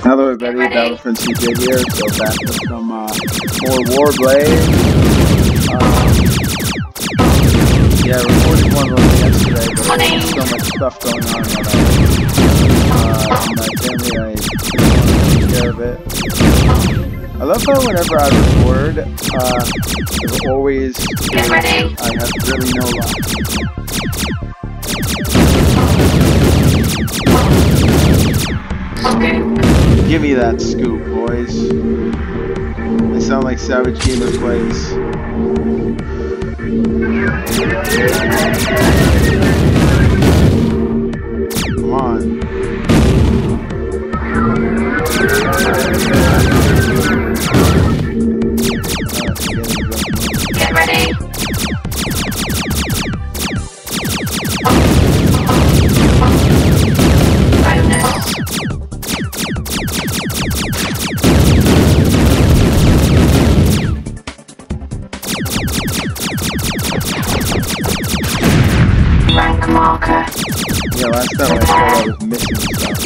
Hello everybody, Battlefront CJ here, so back with some more Warblade. Yeah, I recorded one of them yesterday, but there's so much stuff going on that my family and I take care of it. I love how whenever I record, there's always I have really no luck. Give me that scoop, boys. I sound like Savage Gamer Plays. Come on. Get ready. Rank marker. Yeah, last time I thought I was missing stuff.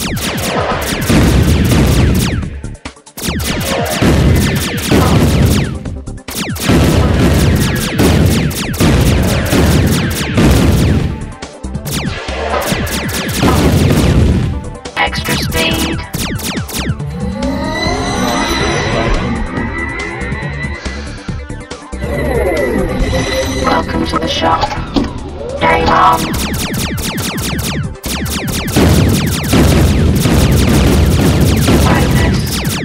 Extra speed. Welcome to the shop. Game on. Bonus.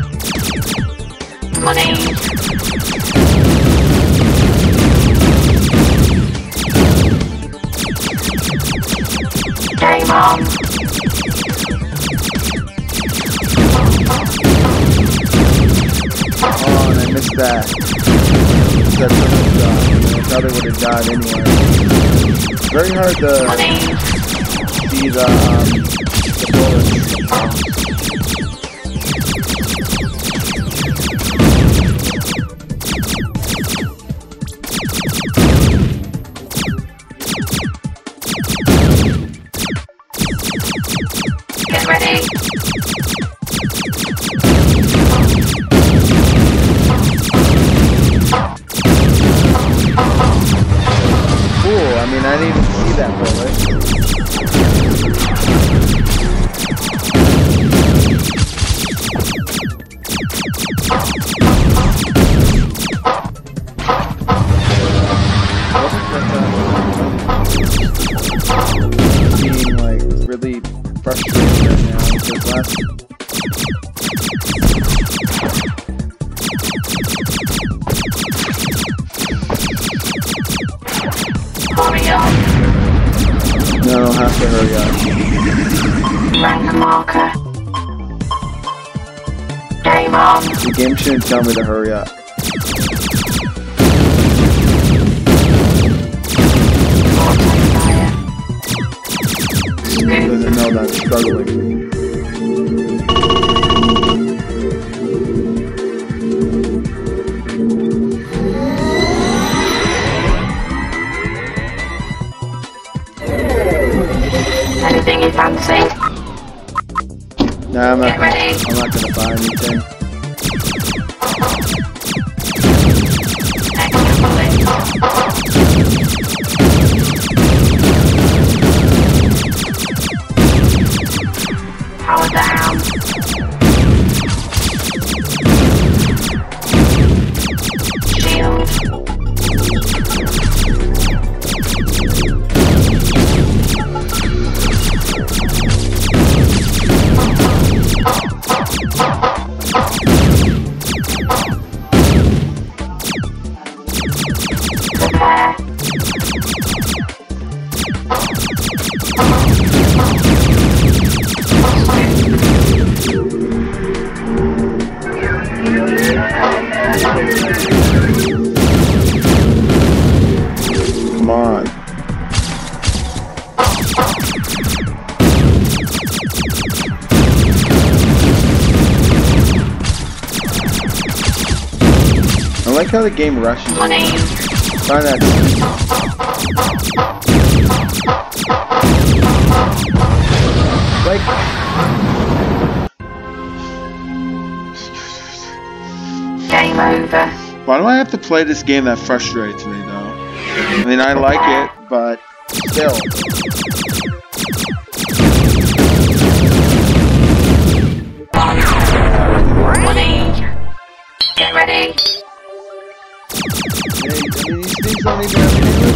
Money. Game on. Oh, and I missed that. That triple shot. I probably would have died anyway. Very hard to see the bullets. Get ready. Cool, I mean, I didn't even see that bullet. Being like really frustrated right now because last Hurry up. no, I don't have to hurry up. Rank marker. Game on. The game shouldn't tell me to hurry up. It doesn't know that I'm struggling. Anything you fancy? Nah, I'm not Get ready. gonna buy anything. Extra bullet. Power down. Shield. Prepare. Come on. I like how the game rushes. Money. Find that. Like, over. Why do I have to play this game that frustrates me, though? I mean, I like it, but still. Money. Get ready. Yeah, I mean, these things don't even have anything.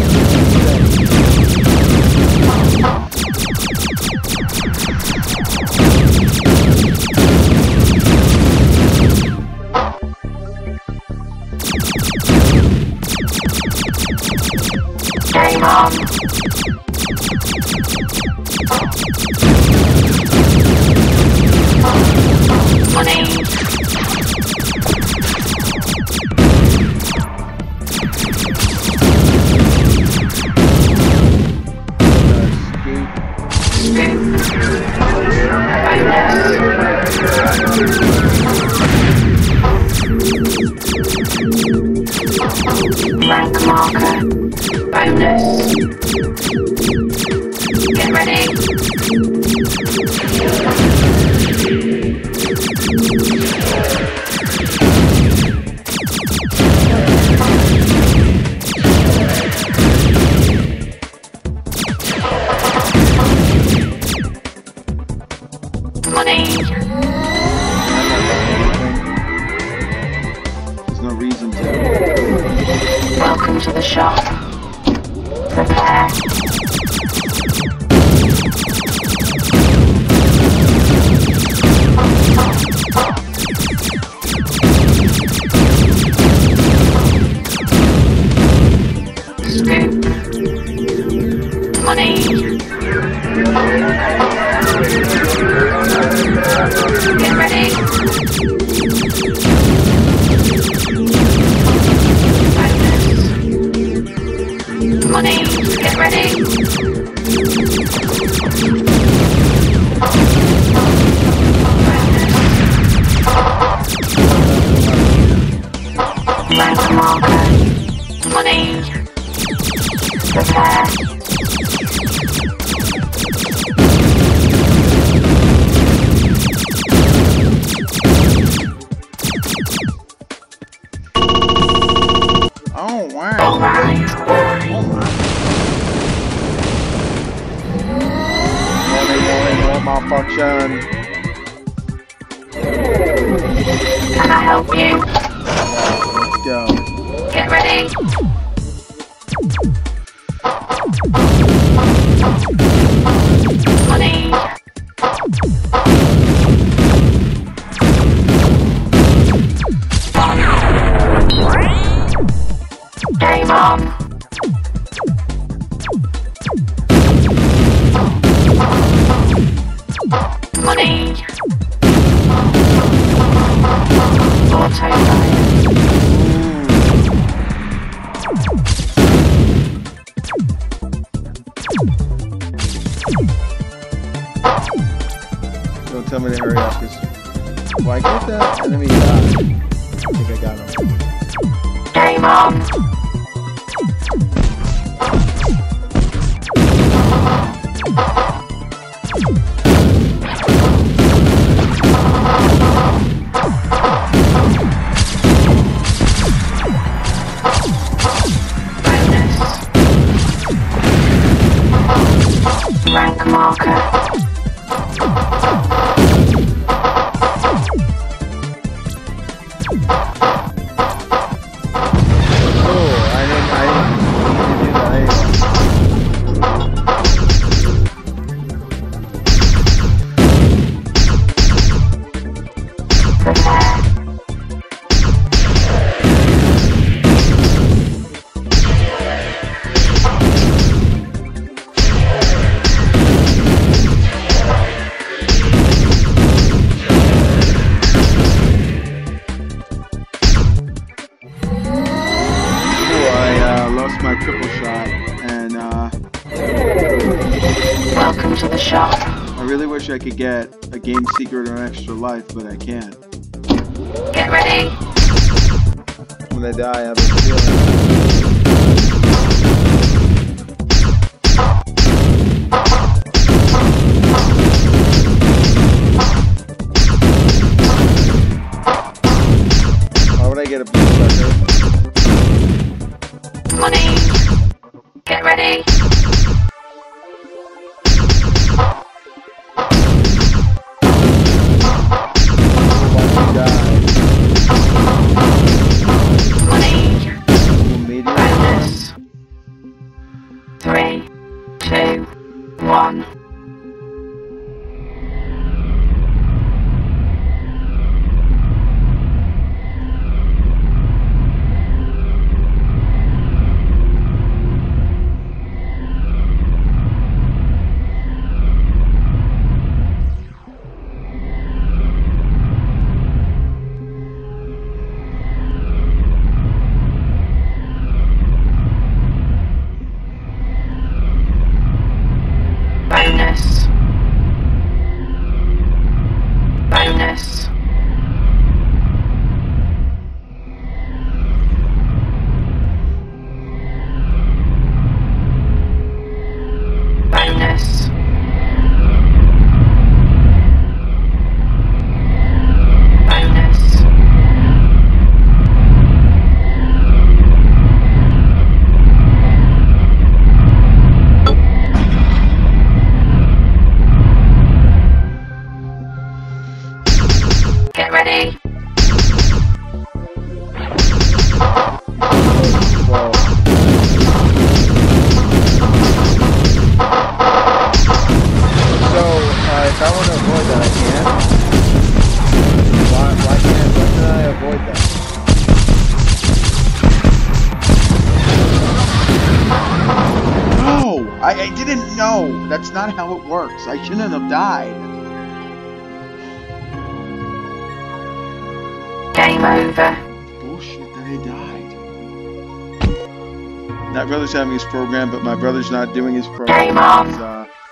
Game on. Money. Rank marker. Bonus. Get ready. Money. There's no reason to. Welcome to the shop. Prepare. Scoop. Money. Get ready. Money, get ready. Rank marker. Money. Prepare. Oh, wow. Alright. Morning, malfunction. Can I help you? Let's go. Get ready. Money. Game on. Money. Autopilot. Don't tell me to hurry up, because well, I get that enemy die. I think I got him. Game on. Rank marker. My triple shot, and Welcome to the shop. I really wish I could get a game secret or an extra life, but I can't. Get ready. When I die, I have a feeling. Why would I get a blue shot? if I want to avoid that, I can. Why can I avoid that? No! I didn't know! That's not how it works. I shouldn't have died. Game over. Bullshit that I died. My brother's having his program, but my brother's not doing his program. Game on. He's,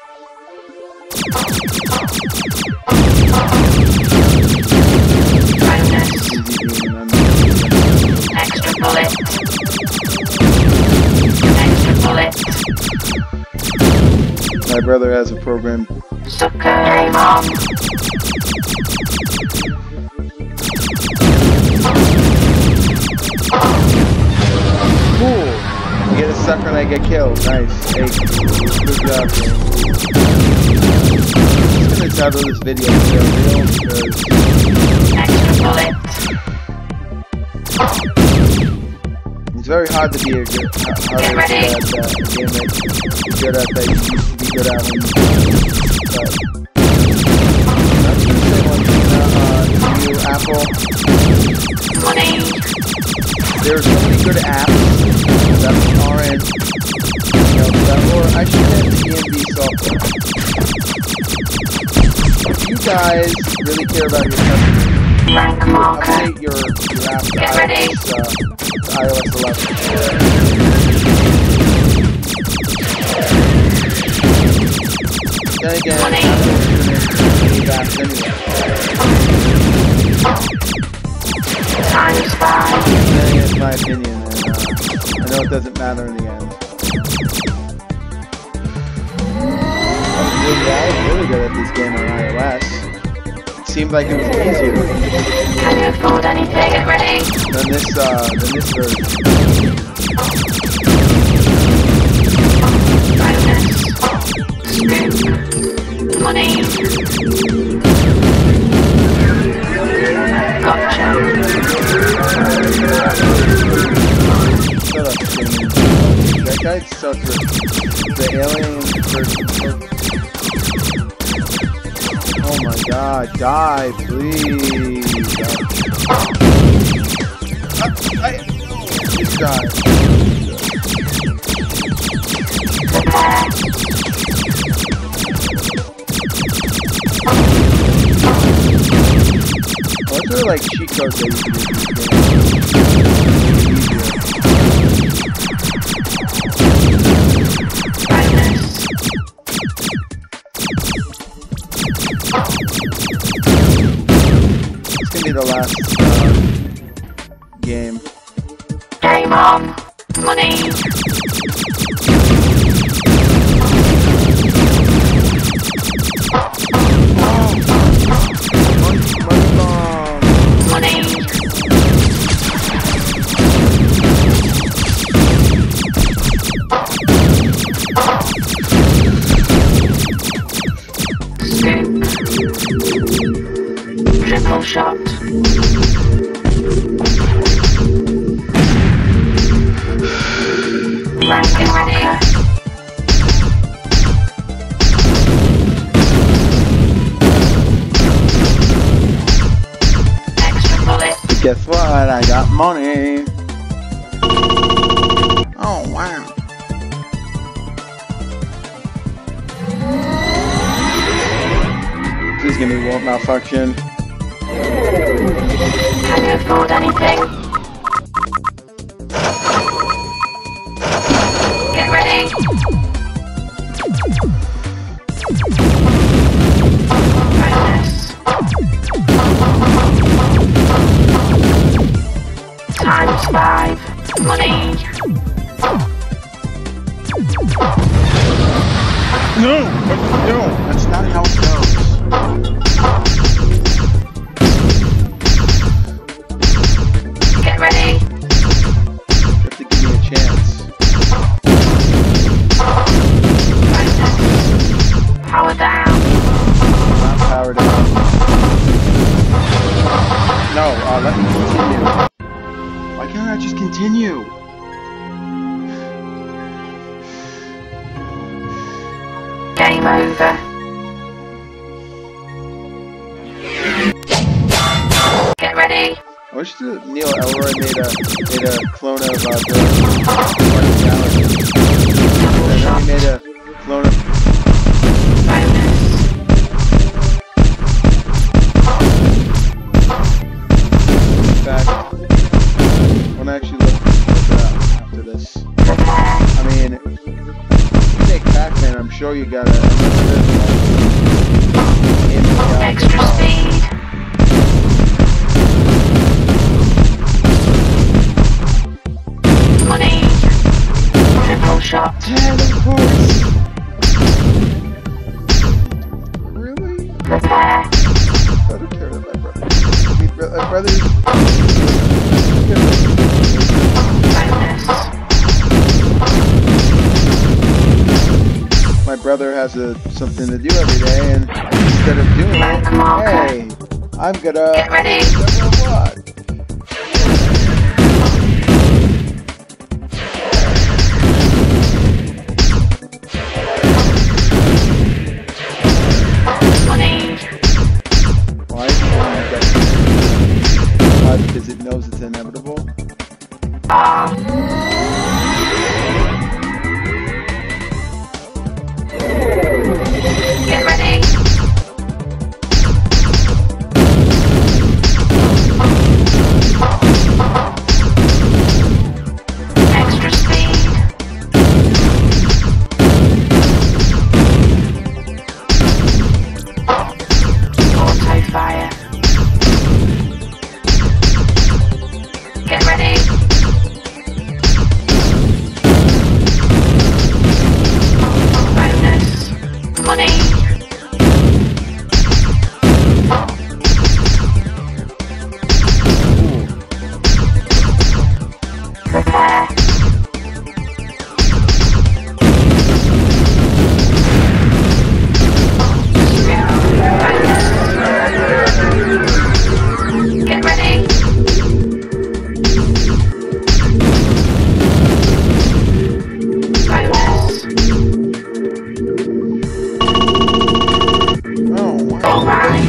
Extra bullet. Extra bullet. my brother has a program. Sucker. Game on. Cool! You get a sucker and I get killed. Nice. Hey, good job, man. I'm just gonna title this video real because Extra bullet. it's very hard to be a good, Get ready. at a game that you're good at that you used to be good at when you but I'm just gonna say one thing to you, Apple. Money. There are so many good apps that aren't, or I should have DMV software. If you guys really care about your customers, Rank you would marker. update your app to Get ready. iOS 11. Then again, Money. Apple apps anyway. Times 5. Then again, it's my opinion, and I know it doesn't matter in the end. I was really good at this game on iOS. It seemed like it was easier Can you afford anything? Get ready. than this version. Bonus. Scoop. Money. Gotcha. Shut up, Jimmy. That guy sucks. The alien person. Oh my god, die, please. Please die. Prepare. What's there like cheat codes that you can use? Bonus. It's gonna be the last game. Game on. Money. Money bomb. Money. Scoop. Triple shot. Ranking ready. Extra bullet. Guess what? I got money. Oh wow. Please give me won't malfunction. Can you afford anything? Get ready. Bonus. Times 5. Money. No, that's not how it goes. Get ready. You have to give me a chance. Bonus. Power down. Not powered down. No, let me continue. Why can't I just continue? Game over. What's the Neil Elroy made a clone of Bill Gallagher. He made a clone of back. When I actually look it up after this. I mean, you take Pac-Man, I'm sure you got a Extra speed. Money. Triple shot. Teleports. Really? Prepare. I don't care about my brother. My brother's... Bonus. My brother has something to do every day, and instead of doing it, hey, I'm gonna... Get ready. What? Why? Why? Because it knows it's inevitable? Get ready. Extra speed. Auto fire. Get ready. Bonus. Money. Prepare. Get ready. Bonus. Oh, wow. Alright.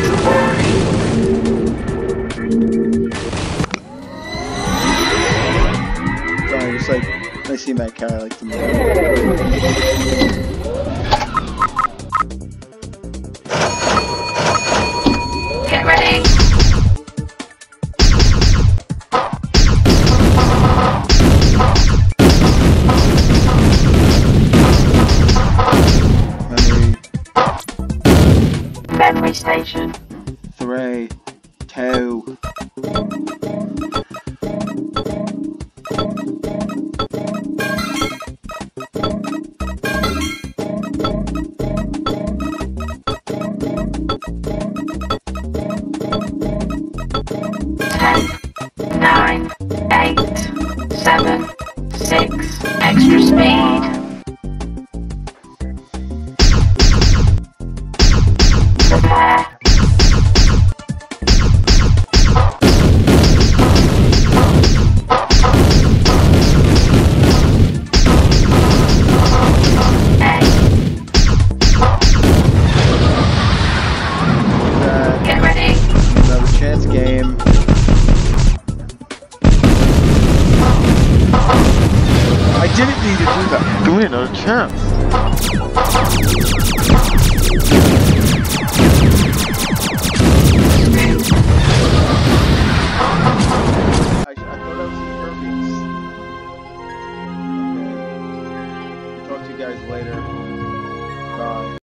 Sorry, just like, when I see my car, I like to move. Get ready. Memory station. 3, 2. Ten, 9, 8, 7, 6. Extra speed. Prepare. Get ready. Another chance game. I didn't need to do that. Give me another chance.